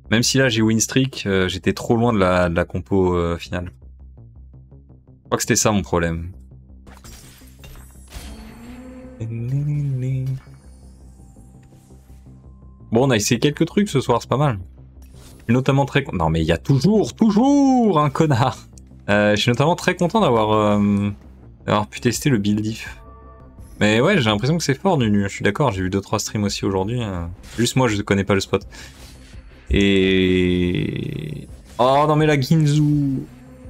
Même si là j'ai win streak, j'étais trop loin de la compo finale. Je crois que c'était ça mon problème. Bon, on a essayé quelques trucs ce soir, c'est pas mal. Je suis notamment très content. Non mais il y a toujours un connard. Je suis notamment très content d'avoir pu tester le build diff. Mais ouais, j'ai l'impression que c'est fort, Nunu. Je suis d'accord, j'ai vu 2-3 streams aussi aujourd'hui. Juste moi, je connais pas le spot. Et... Oh non mais la Ginzu.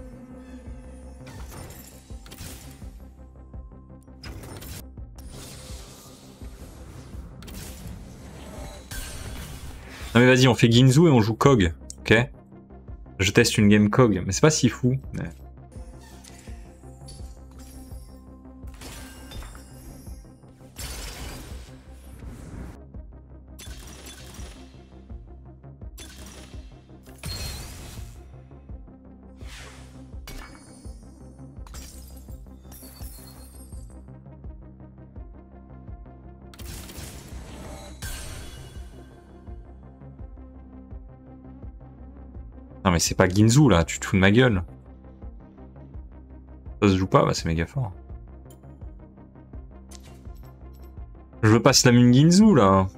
Non mais vas-y, on fait Ginzu et on joue Kog, ok? Je teste une game Kog, mais c'est pas si fou. Mais... Non mais c'est pas Ginzu là, tu te fous de ma gueule. Ça se joue pas, bah c'est méga fort. Je veux pas slam une Ginzu là.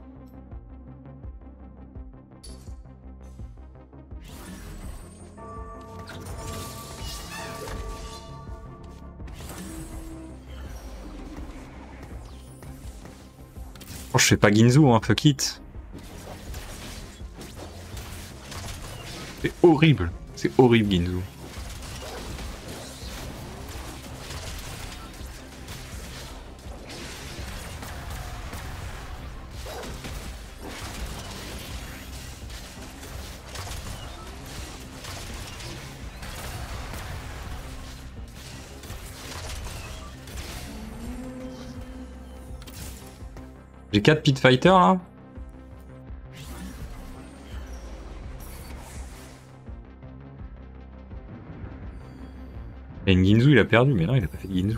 Oh, je fais pas Ginzu, hein, fuck it. C'est horrible. C'est horrible Ginzu. J'ai 4 pit fighters là. Et une Ginzu il a perdu, mais non il a pas fait de Ginzu.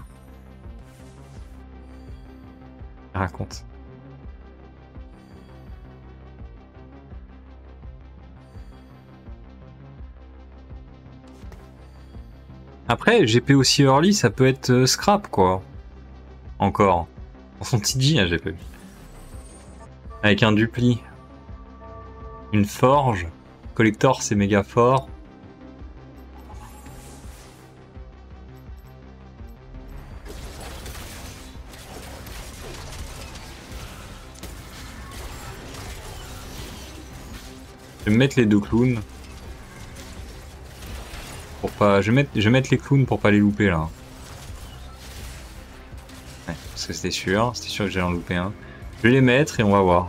Raconte. Après, GP aussi early, ça peut être scrap quoi. Encore. Dans son TG, hein, j'ai pas vu. Avec un dupli. Une forge. Collector, c'est méga fort. Je vais mettre les deux clowns. Pour pas... je vais mettre les clowns pour pas les louper là. Ouais, parce que c'était sûr que j'allais en louper un. Je vais les mettre et on va voir.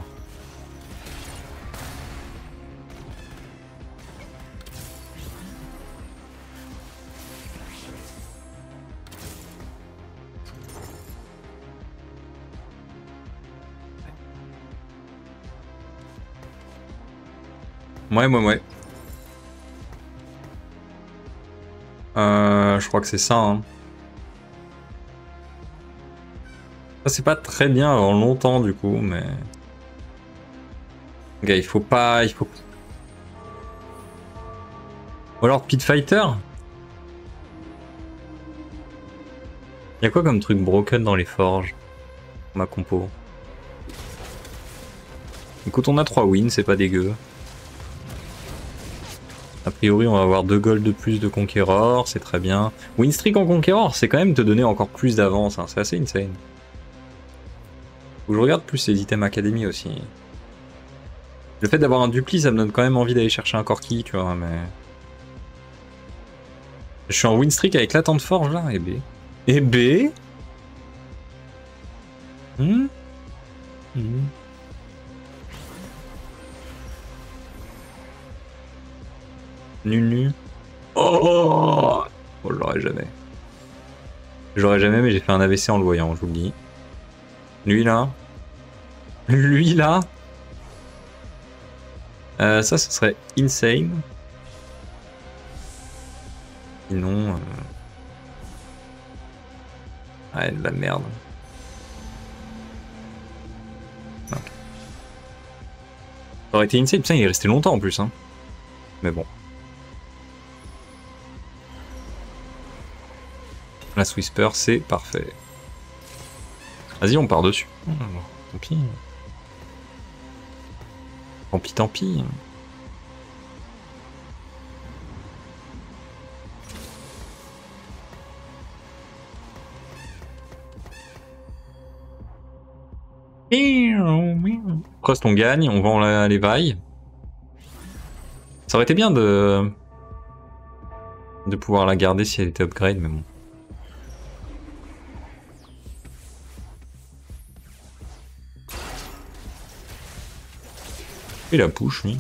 Ouais. Je crois que c'est ça. Hein. Ça c'est pas très bien avant longtemps du coup, mais... Gars, il faut pas... Ou alors Pit Fighter. Y'a quoi comme truc broken dans les forges? Ma compo. Écoute, on a 3 wins, c'est pas dégueu. A priori, on va avoir 2 gold de plus de Conqueror, c'est très bien. Win streak en Conqueror, c'est quand même te donner encore plus d'avance, hein. C'est assez insane. Faut que je regarde plus les items Academy aussi. Le fait d'avoir un dupli, ça me donne quand même envie d'aller chercher un Corki, tu vois, mais... Je suis en win streak avec l'attente forge là, et B. Et B Nunu. Oh, oh, je l'aurais jamais. J'aurais jamais, mais j'ai fait un AVC en le voyant, je vous le dis. Lui là. Lui là. Ça, ce serait insane. Sinon... Ouais, de la merde. Okay. Ça aurait été insane, putain, il est resté longtemps en plus. Hein. Mais bon. La Whisper, c'est parfait. Vas-y, on part dessus. Tant pis. Tant pis, tant pis. Crust, on gagne, on vend les vailles. Ça aurait été bien de pouvoir la garder si elle était upgrade, mais bon. Il la push, oui.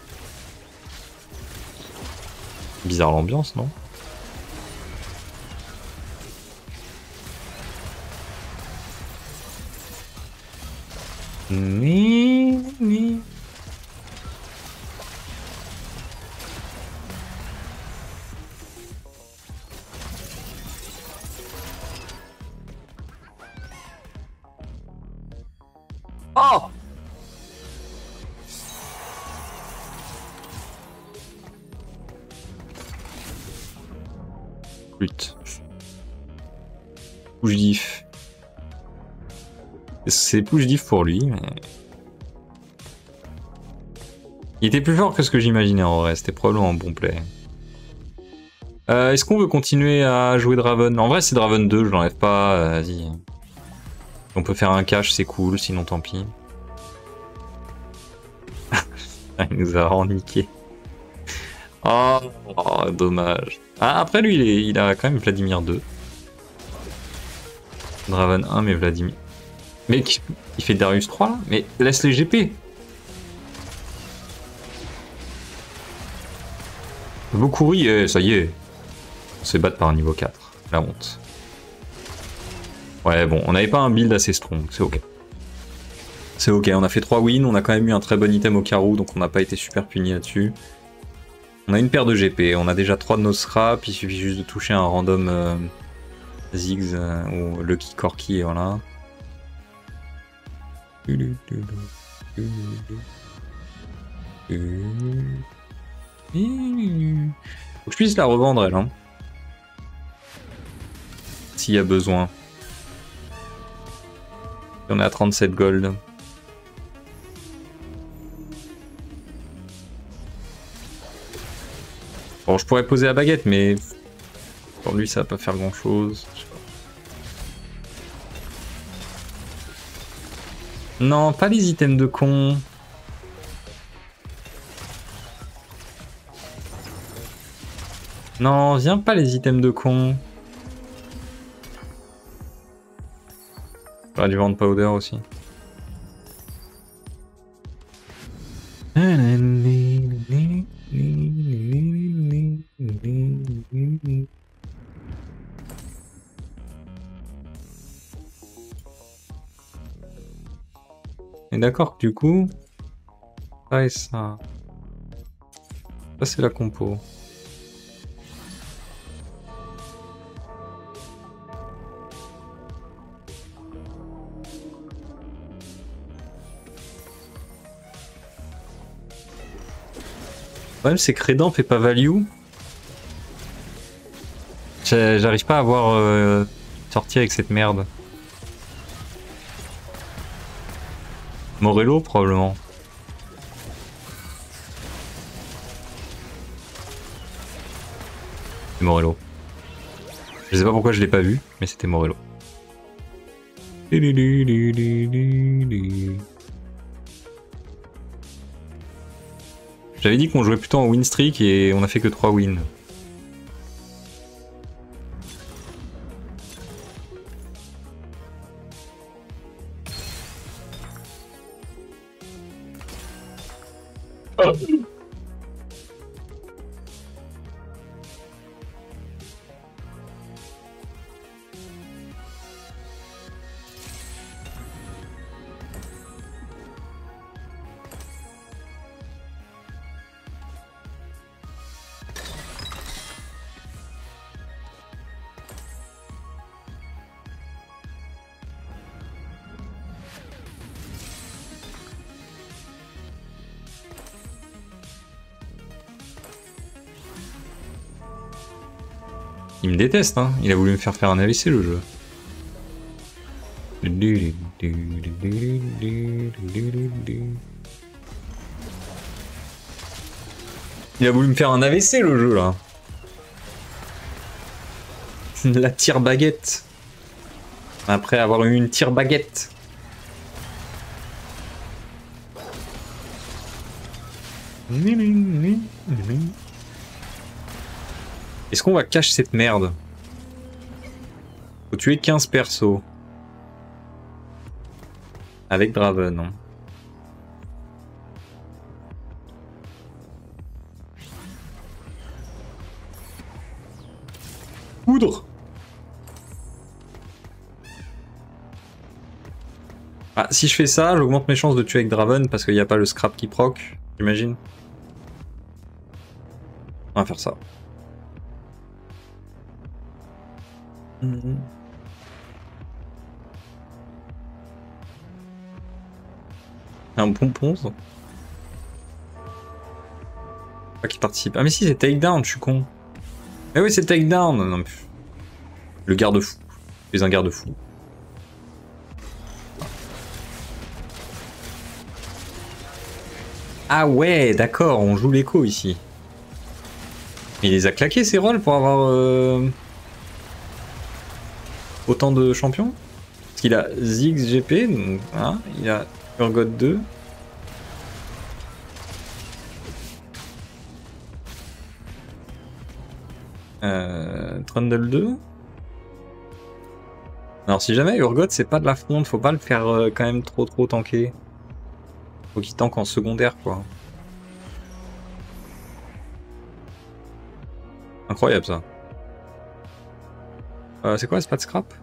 Bizarre l'ambiance, non? Ni. Oh! Putain. Push diff. C'est push diff pour lui, mais... Il était plus fort que ce que j'imaginais en vrai, c'était probablement un bon play. Est-ce qu'on veut continuer à jouer Draven? En vrai c'est Draven 2, je l'enlève pas, vas-y. On peut faire un cache, c'est cool, sinon tant pis. Il nous a reniqué. Oh, dommage. Ah, après lui, il a quand même Vladimir 2. Draven 1, mais Vladimir... Mec, il fait Darius 3 là? Mais laisse les GP. Vokuri, ça y est. On se fait battre par un niveau 4. La honte. Ouais, bon, on n'avait pas un build assez strong, c'est ok. C'est ok, on a fait 3 wins, on a quand même eu un très bon item au carreau, donc on n'a pas été super puni là-dessus. On a une paire de GP, on a déjà 3 de nos scraps, il suffit juste de toucher un random Ziggs ou Lucky Corki et voilà. Faut que je puisse la revendre elle, hein. S'il y a besoin. On est à 37 gold. Bon, je pourrais poser la baguette, mais pour lui, ça va pas faire grand chose. Non, pas les items de con. Non, viens pas les items de con. J'aurais dû vendre powder aussi. Et d'accord que du coup, ça et ça. Ça c'est la compo. Le problème c'est que Redan fait pas value. J'arrive pas à voir sortir avec cette merde. Morello probablement. C'est Morello. Je sais pas pourquoi je l'ai pas vu, mais c'était Morello. J'avais dit qu'on jouait plutôt en win streak et on a fait que 3 wins. Il me déteste, hein. Il a voulu me faire un AVC le jeu. Il a voulu me faire un AVC le jeu là. La tire baguette. Après avoir eu une tire baguette. Est-ce qu'on va cacher cette merde? Faut tuer 15 persos. Avec Draven, non? Poudre. Ah, si je fais ça, j'augmente mes chances de tuer avec Draven parce qu'il n'y a pas le scrap qui proc, j'imagine. On va faire ça. Un bon ponce. Pas qui participe. Ah mais si, c'est takedown, je suis con. Mais oui, c'est takedown. Non, mais... Le garde-fou. Tu es un garde-fou. Ah ouais, d'accord, on joue l'écho ici. Il les a claqués ces rôles pour avoir autant de champions. Parce qu'il a Ziggs GP, donc, hein, il a Urgot 2. Trundle 2. Alors si jamais Urgot c'est pas de la fronde, faut pas le faire quand même trop tanker. Faut qu'il tank en secondaire quoi. Incroyable ça. C'est quoi, c'est pas de scrap?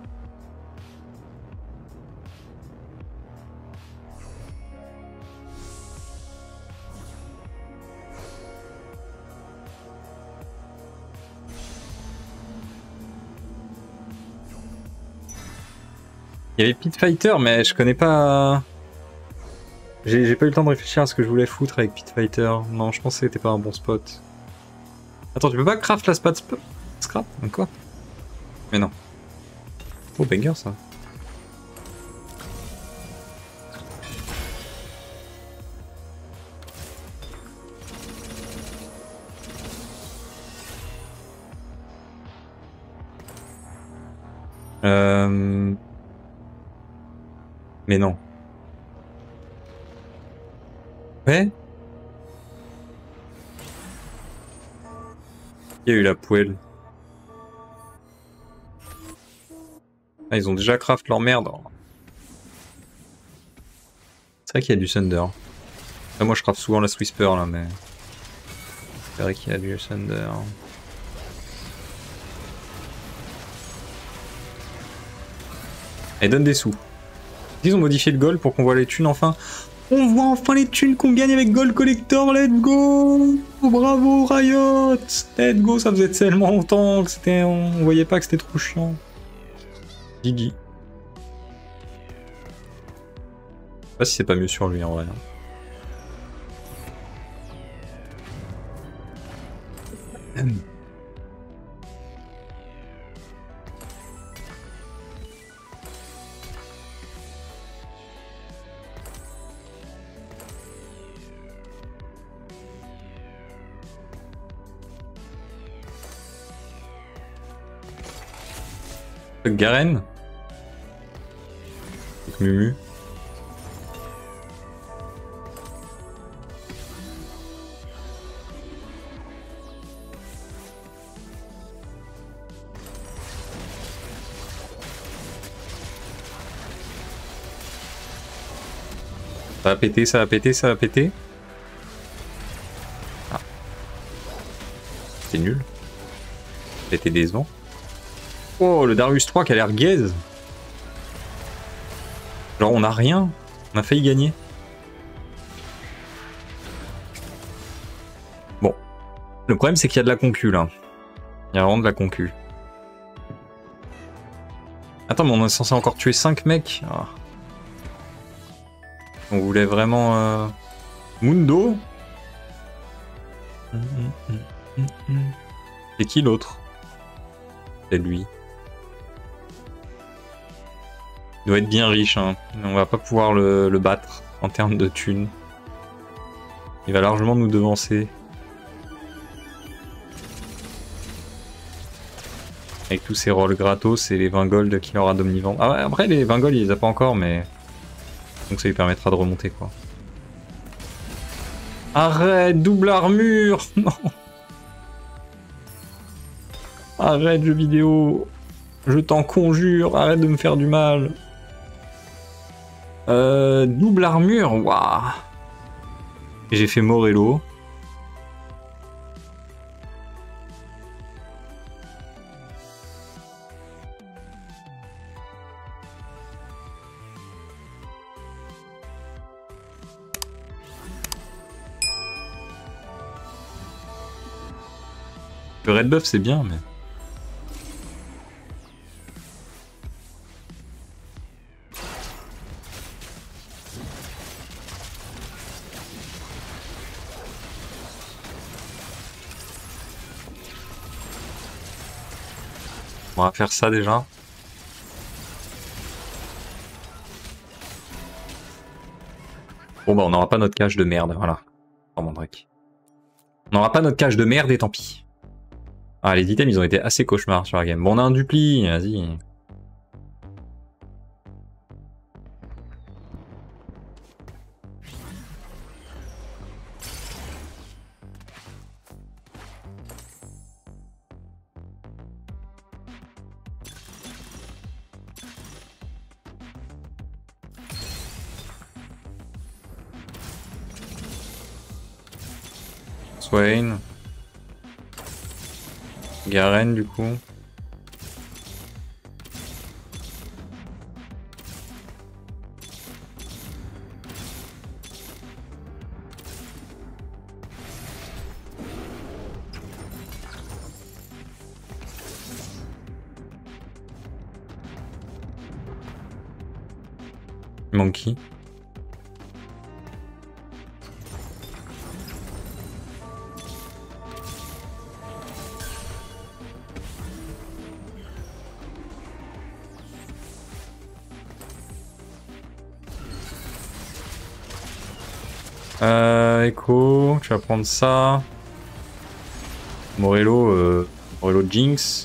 Il y avait Pit Fighter, mais je connais pas... J'ai pas eu le temps de réfléchir à ce que je voulais foutre avec Pit Fighter. Non, je pensais que c'était pas un bon spot. Attends, tu peux pas craft la spot scrap? Quoi? Mais non. Oh, banger ça. Mais non. Ouais. Il y a eu la poêle. Ah, ils ont déjà craft leur merde. C'est vrai qu'il y a du Thunder. Là, moi je craft souvent la Whisper là, mais... C'est vrai qu'il y a du Thunder. Et donne des sous. Ils ont modifié le gold pour qu'on voit les thunes enfin. On voit enfin les thunes qu'on gagne avec Gold Collector, let's go! Bravo Riot! Let's go, ça faisait tellement longtemps que c'était... On voyait pas que c'était trop chiant. GG. Je sais pas si c'est pas mieux sur lui en vrai. Garen. Avec Mumu. Ça va péter, ça va péter, ça va péter. Ah. C'était nul. C'était décevant. Oh, le Darius 3 qui a l'air gaze. Genre on a rien. On a failli gagner. Bon. Le problème c'est qu'il y a de la concu là. Il y a vraiment de la concu. Attends, mais on est censé encore tuer 5 mecs. Ah. On voulait vraiment... Mundo. Et qui l'autre? C'est lui. Il doit être bien riche, hein. On va pas pouvoir le battre en termes de thunes. Il va largement nous devancer. Avec tous ces rôles gratos et les 20 gold qu'il aura d'omnivore. Ah ouais, après les 20 gold il les a pas encore, mais... Donc ça lui permettra de remonter quoi. Arrête, double armure. Non. Arrête jeu vidéo. Je t'en conjure, arrête de me faire du mal. Double armure, waouh. J'ai fait Morello. Le red buff c'est bien, mais... On va faire ça déjà. Bon bah on n'aura pas notre cache de merde, voilà. Oh mon Drake. On n'aura pas notre cache de merde et tant pis. Ah les items ils ont été assez cauchemars sur la game. Bon on a un dupli, vas-y. Swain. Garen du coup. Monkey. Echo, tu vas prendre ça. Morello, Morello Jinx.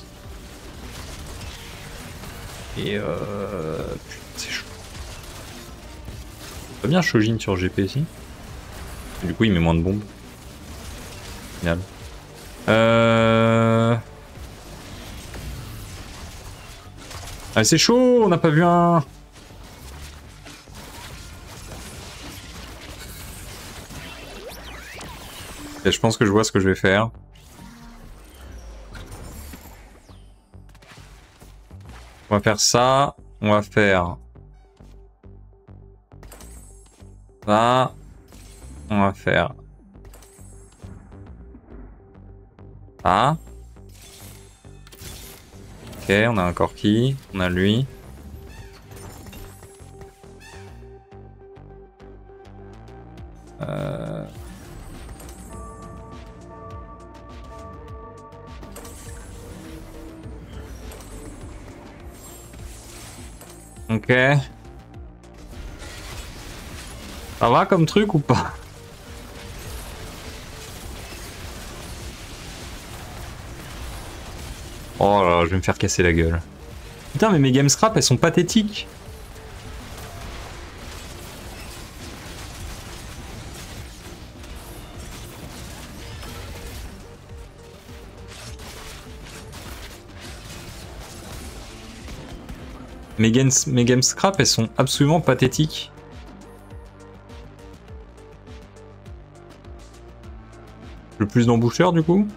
Et putain, c'est chaud. Pas bien Shojin sur GP ici. Du coup, il met moins de bombes. Au final. Ah, c'est chaud, on n'a pas vu un. Et je pense que je vois ce que je vais faire. On va faire ça. On va faire ça. On va faire ça. Ok, on a encore qui? On a lui. Ok. Ça va comme truc ou pas? Oh là là, je vais me faire casser la gueule. Putain, mais mes game scrap, elles sont pathétiques. Mes game scrap, elles sont absolument pathétiques. Le plus d'emboucheurs du coup.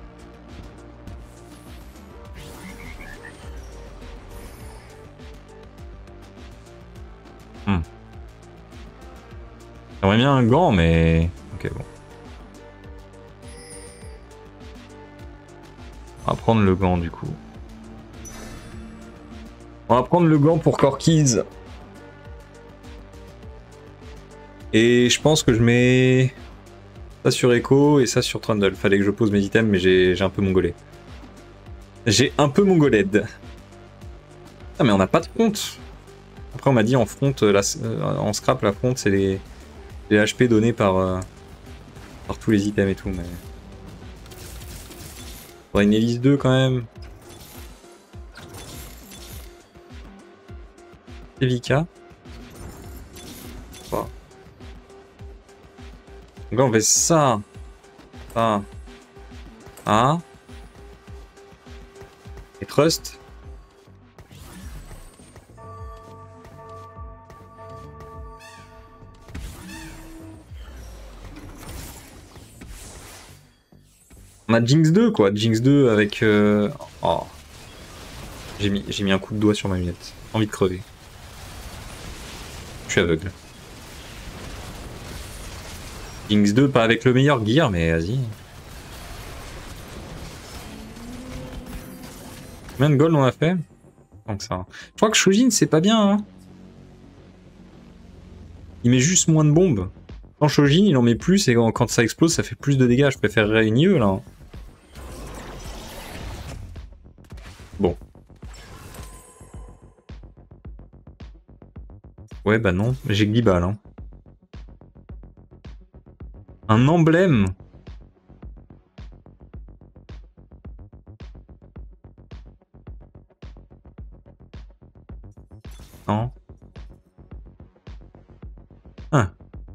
J'aimerais bien un gant, mais... Ok, bon. On va prendre le gant du coup. On va prendre le gant pour Corkies. Et je pense que je mets ça sur Echo et ça sur Trundle. Fallait que je pose mes items, mais j'ai un peu mongolé. J'ai un peu mongoled. Ah mais on n'a pas de front. Après on m'a dit en front, en scrap la front c'est les HP donnés par tous les items et tout. Mais... faudrait une hélice 2 quand même. Evika. Wow. Donc là on fait ça. Ça. Ah. Et Trust. On a Jinx 2 quoi, Jinx 2 avec... Oh. J'ai mis un coup de doigt sur ma lunette. Envie de crever. Je suis aveugle. Jinx 2 pas avec le meilleur gear mais vas-y. Combien de gold on a fait? Donc ça. Je crois que Shojin c'est pas bien hein. Il met juste moins de bombes. Quand Shojin il en met plus et quand ça explose ça fait plus de dégâts. Je préférerais une IE là. Bon. Ouais bah non, j'ai Glibal hein. Un emblème. Non. Ah.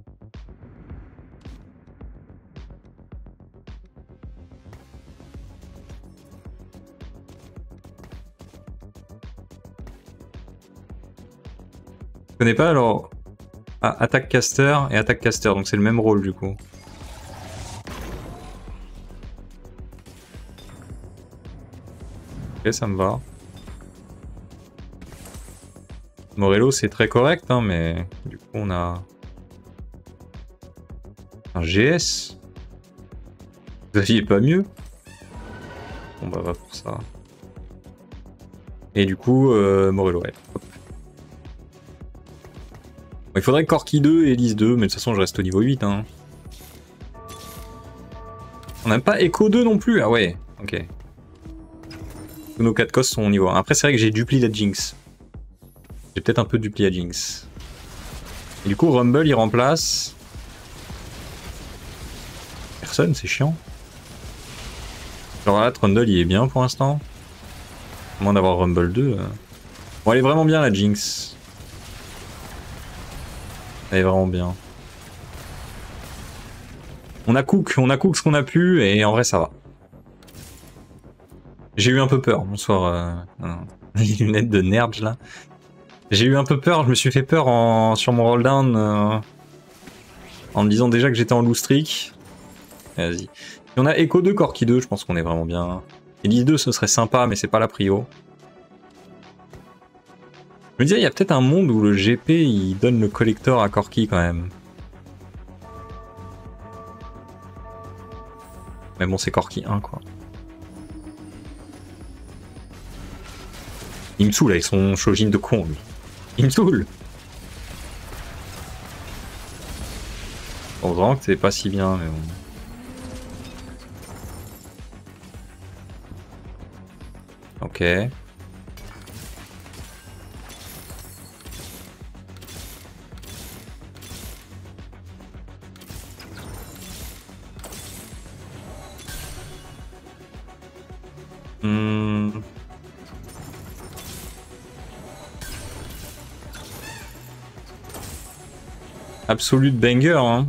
Je connais pas alors. Ah, attaque caster et attaque caster, donc c'est le même rôle du coup. Ok, ça me va. Morello c'est très correct, hein, mais du coup on a un GS. Xavier est pas mieux. Bon bah va pour ça. Et du coup, Morello, ouais. Hop. Bon, il faudrait Corki 2 et Elise 2, mais de toute façon je reste au niveau 8. Hein. On n'a pas Echo 2 non plus, ah ouais, ok. Tous nos 4 costs sont au niveau 1. Après c'est vrai que j'ai dupli la Jinx. J'ai peut-être un peu dupli la Jinx. Et du coup Rumble il remplace... Personne, c'est chiant. Alors là, Trundle il est bien pour l'instant. À moins d'avoir Rumble 2. Bon elle est vraiment bien la Jinx. Elle est vraiment bien. On a cook ce qu'on a pu et en vrai ça va. J'ai eu un peu peur, bonsoir les lunettes de nerd là. J'ai eu un peu peur, je me suis fait peur sur mon rolldown en me disant déjà que j'étais en loose streak. Vas-y. Si on a Echo 2, Corki 2, je pense qu'on est vraiment bien. Elise 2 ce serait sympa mais c'est pas la prio. Je me disais il y a peut-être un monde où le GP il donne le collector à Corki quand même. Mais bon c'est Corki 1 quoi. Il me saoule avec son Shojin de con lui. Il me saoule. Bon vraiment que c'est pas si bien mais bon. Ok. Absolute banger, hein.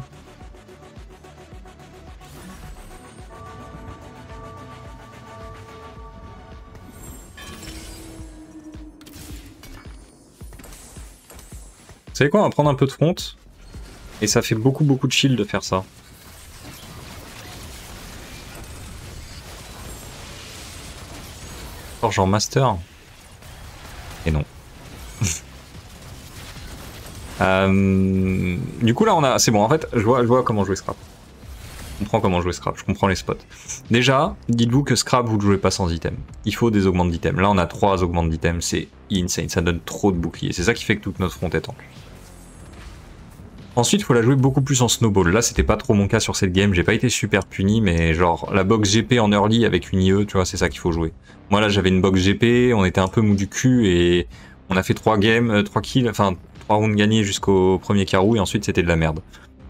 Vous savez quoi, on va prendre un peu de front. Et ça fait beaucoup de shield de faire ça. Forge en master. Et non. Du coup là on a... C'est bon en fait, je vois comment jouer Scrap. Je comprends comment jouer Scrap, je comprends les spots. Déjà, dites-vous que Scrap vous ne jouez pas sans item. Il faut des augmentes d'items. Là on a 3 augmentes d'items, c'est insane, ça donne trop de boucliers. C'est ça qui fait que toute notre front est tank. Ensuite, il faut la jouer beaucoup plus en snowball. Là, c'était pas trop mon cas sur cette game. J'ai pas été super puni, mais genre la box GP en early avec une IE, tu vois, c'est ça qu'il faut jouer. Moi, là, j'avais une box GP, on était un peu mou du cul et on a fait 3 games, 3 kills, enfin 3 rounds gagnés jusqu'au premier carreau et ensuite c'était de la merde.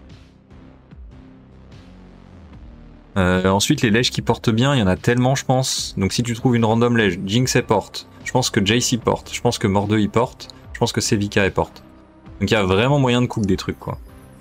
Ensuite, les lèges qui portent bien, il y en a tellement, je pense. Donc, si tu trouves une random lège, Jinx elle porte. Je pense que Jaycee porte. Je pense que Mordeux il porte. Je pense que Sevika elle porte. Donc, il y a vraiment moyen de cook des trucs, quoi.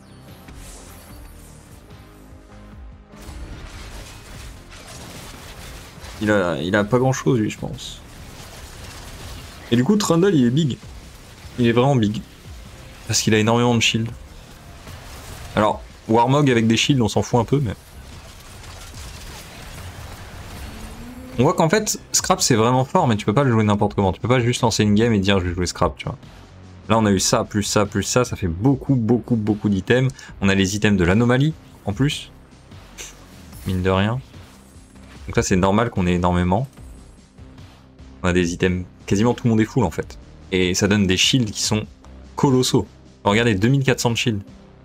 Il a pas grand chose, lui, je pense. Et du coup, Trundle, il est big. Il est vraiment big. Parce qu'il a énormément de shield. Alors, Warmog avec des shields, on s'en fout un peu, mais. On voit qu'en fait, Scrap c'est vraiment fort, mais tu peux pas le jouer n'importe comment. Tu peux pas juste lancer une game et dire je vais jouer Scrap, tu vois. Là, on a eu ça, plus ça, plus ça. Ça fait beaucoup d'items. On a les items de l'anomalie, en plus. Mine de rien. Donc là, c'est normal qu'on ait énormément. On a des items... Quasiment tout le monde est full, en fait. Et ça donne des shields qui sont colossaux. Regardez, 2400 de shields.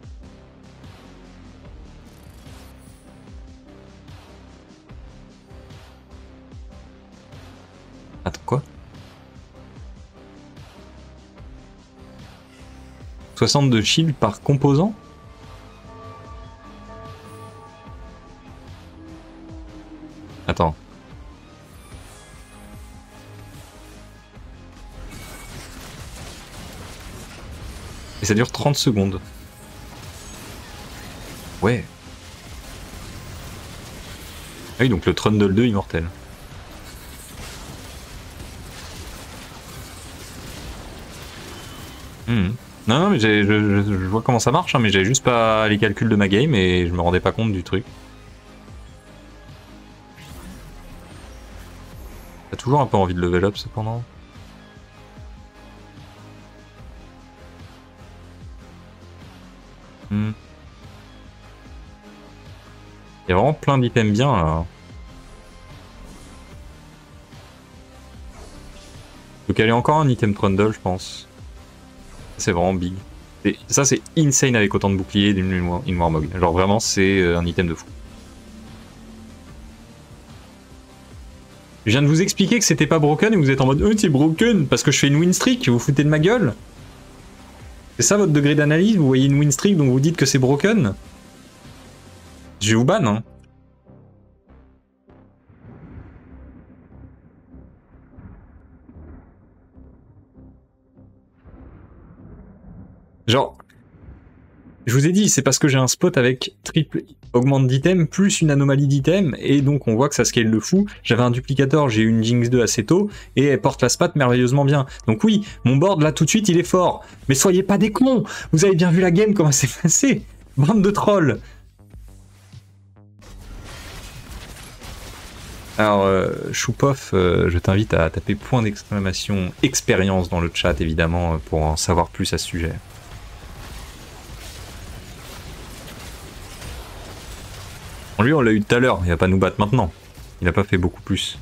Attends, quoi? 62 shields par composant? Attends. Et ça dure 30 secondes. Ouais. Ah oui, donc le Trundle 2 immortel. Non, mais je vois comment ça marche, hein, mais j'avais juste pas les calculs de ma game et je me rendais pas compte du truc. T'as toujours un peu envie de level up cependant. Il y a vraiment plein d'items bien là. Donc il y a encore un item Trundle, je pense. C'est vraiment big. Et ça c'est insane avec autant de boucliers d'une Warmog. Genre vraiment c'est un item de fou. Je viens de vous expliquer que c'était pas broken et vous êtes en mode c'est broken parce que je fais une win streak, vous vous foutez de ma gueule. C'est ça votre degré d'analyse? Vous voyez une win streak donc vous dites que c'est broken? Je vais vous ban, hein. Genre, je vous ai dit, c'est parce que j'ai un spot avec triple augmente d'item plus une anomalie d'item, et donc on voit que ça scale de fou. J'avais un duplicator, j'ai eu une Jinx 2 assez tôt, et elle porte la spat merveilleusement bien. Donc oui, mon board là tout de suite il est fort, mais soyez pas des cons. Vous avez bien vu la game, comment c'est passé. Bande de trolls. Alors, Choupoff, je t'invite à taper point d'exclamation expérience dans le chat, évidemment, pour en savoir plus à ce sujet. Lui, on l'a eu tout à l'heure, il va pas nous battre maintenant. Il a pas fait beaucoup plus.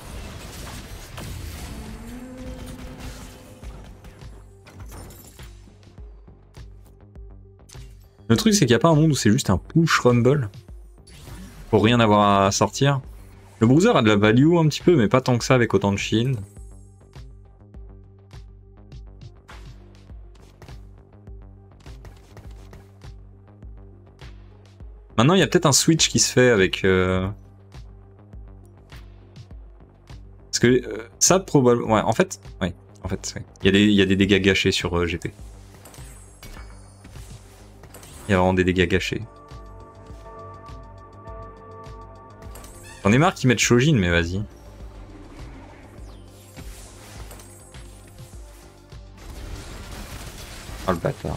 Le truc, c'est qu'il n'y a pas un monde où c'est juste un push rumble. Pour rien avoir à sortir. Le bruiser a de la value un petit peu, mais pas tant que ça avec autant de shield. Maintenant, il y a peut-être un switch qui se fait avec... Parce que ça, probablement... Ouais, en fait, ouais. En fait, ouais. Il y a des dégâts gâchés sur GP. Il y a vraiment des dégâts gâchés. J'en ai marre qu'ils mettent Shojin, mais vas-y. Oh le bâtard.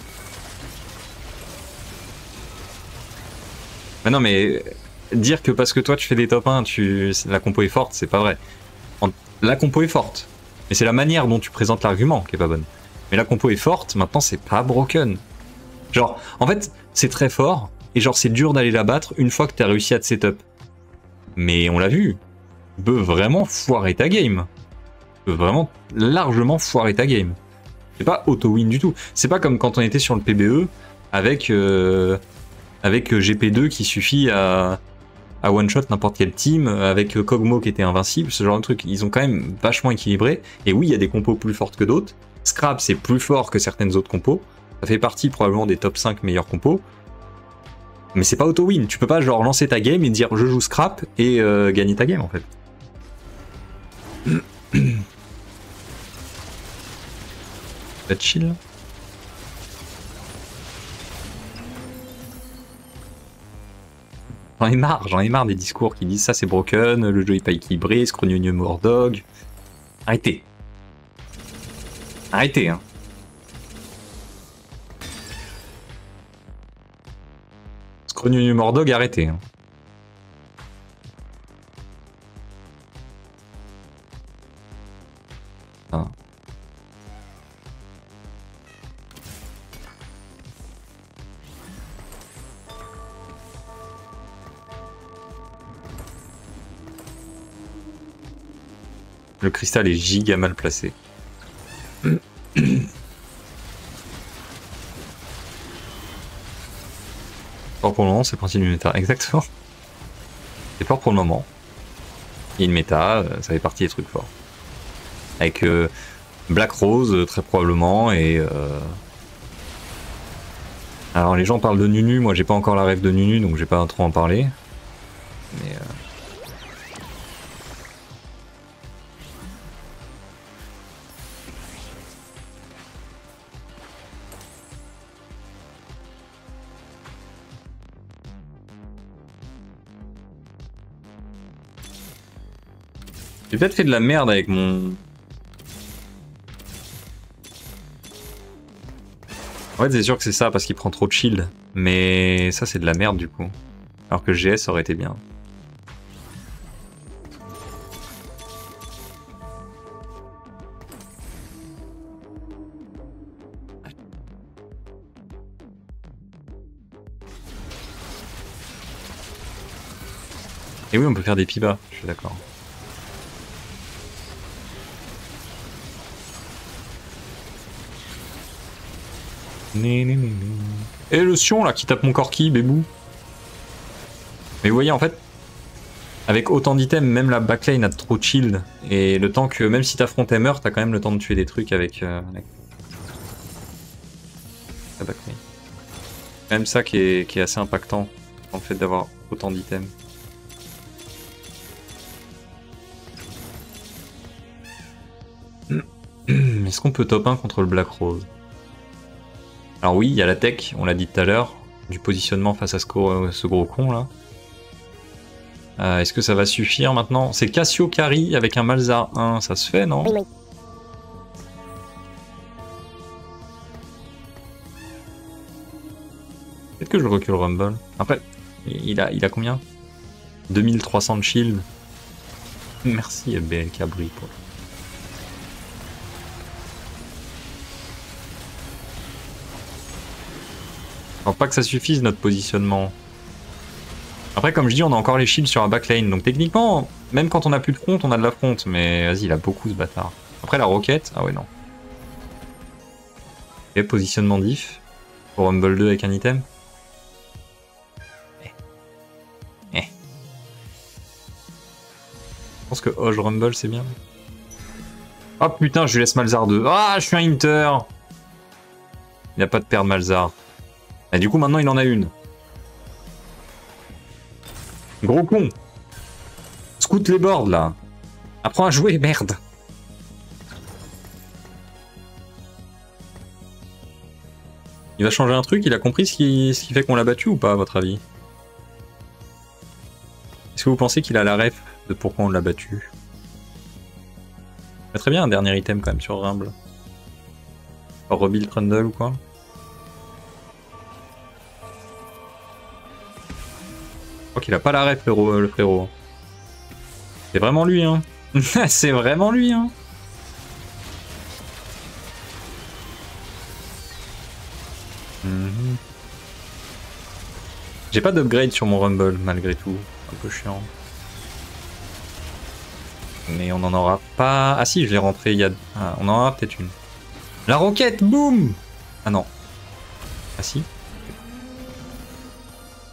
Mais non, mais dire que parce que toi tu fais des top 1, la compo est forte, c'est pas vrai. La compo est forte, mais c'est la manière dont tu présentes l'argument qui est pas bonne. Mais la compo est forte, maintenant c'est pas broken. Genre, en fait, c'est très fort, et genre c'est dur d'aller la battre une fois que t'as réussi à te setup. Mais on l'a vu, tu peux vraiment foirer ta game. Tu peux vraiment largement foirer ta game. C'est pas auto-win du tout. C'est pas comme quand on était sur le PBE, avec, avec GP2 qui suffit à one-shot n'importe quel team, avec Kog'Maw qui était invincible, ce genre de truc. Ils ont quand même vachement équilibré. Et oui, il y a des compos plus fortes que d'autres. Scrap, c'est plus fort que certaines autres compos. Ça fait partie probablement des top 5 meilleurs compos. Mais c'est pas auto-win. Tu peux pas genre lancer ta game et dire je joue Scrap et gagner ta game en fait. Va chill. J'en ai marre des discours qui disent ça c'est broken, le jeu est pas équilibré, Scrognonieux Mordog. Arrêtez. Arrêtez, hein. Scrognonieux Mordog, arrêtez. Hein. Ah. Le cristal est giga mal placé. Fort pour le moment, c'est parti du méta. Exactement. C'est fort pour le moment. Il y a une méta, ça fait partie des trucs forts. Avec Black Rose, très probablement, et... Alors les gens parlent de Nunu, moi j'ai pas encore la rêve de Nunu, donc j'ai pas trop en parler. Mais... J'ai peut-être fait de la merde avec mon... En fait c'est sûr que c'est ça parce qu'il prend trop de shield. Mais ça c'est de la merde du coup. Alors que GS aurait été bien. Et oui on peut faire des pibas, je suis d'accord. Et le Sion là qui tape mon Corki, bébou. Mais vous voyez en fait, avec autant d'items, même la backline a trop de shield. Et le temps que, même si t'affrontes Hammer, t'as quand même le temps de tuer des trucs avec la backline. C'est même ça qui est assez impactant, en fait d'avoir autant d'items. Est-ce qu'on peut top 1 contre le Black Rose? Alors oui, il y a la tech, on l'a dit tout à l'heure, du positionnement face à ce gros con là. Est-ce que ça va suffire maintenant? C'est Cassio Carry avec un Malzahar 1, ça se fait non? Oui, oui. Peut-être que je recule Rumble. Après, il a combien? 2300 de shield. Merci BLK Brie pour... Je pense pas que ça suffise notre positionnement. Après, comme je dis, on a encore les shields sur la backline, donc techniquement, même quand on a plus de front, on a de la front, mais vas-y, il a beaucoup ce bâtard. Après, la roquette, ah ouais, non. Et positionnement diff pour Rumble 2 avec un item. Je pense que Hoge Rumble, c'est bien. Oh putain, je lui laisse Malzahar 2. Ah, je suis un Inter. Il n'a pas de paire de Malzahar. Et du coup, maintenant, il en a une. Gros con. Scoot les boards, là. Apprends à jouer, merde. Il va changer un truc, il a compris ce qui fait qu'on l'a battu ou pas, à votre avis? Est-ce que vous pensez qu'il a la ref de pourquoi on l'a battu? Très bien un dernier item quand même sur Rumble. Rebuild Trundle ou quoi? Je crois qu'il a pas la ref le frérot. C'est vraiment lui hein. C'est vraiment lui hein. J'ai pas d'upgrade sur mon Rumble malgré tout. Un peu chiant. Mais on en aura pas... Ah si, je l'ai rentré il y a... Ah, on en aura peut-être une. La roquette, boum. Ah non. Ah si.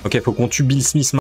Ok, faut qu'on tue Bill Smith